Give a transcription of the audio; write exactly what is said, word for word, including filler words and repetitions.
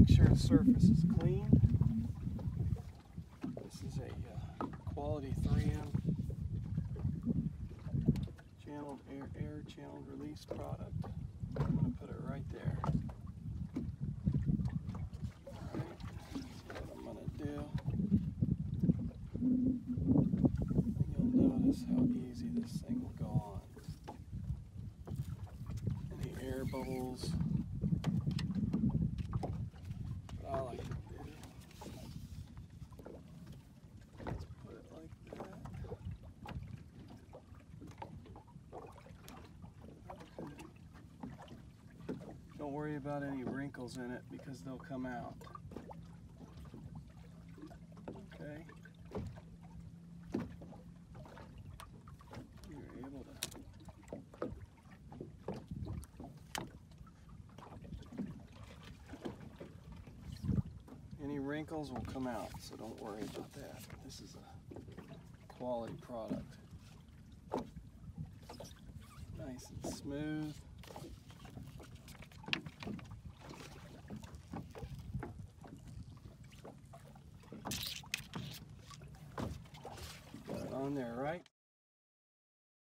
make sure the surface is clean. This is a uh, quality three M channeled air, air channeled release product. I'm going to put it right there. Alright, that's what I'm going to do. And you'll notice how easy this thing will go on. Any air bubbles. What I like to do, let's put it like that. Don't worry about any wrinkles in it because they'll come out. Okay. You're able to any wrinkles will come out, so don't worry about that. This is a quality product. Nice and smooth. On there, right?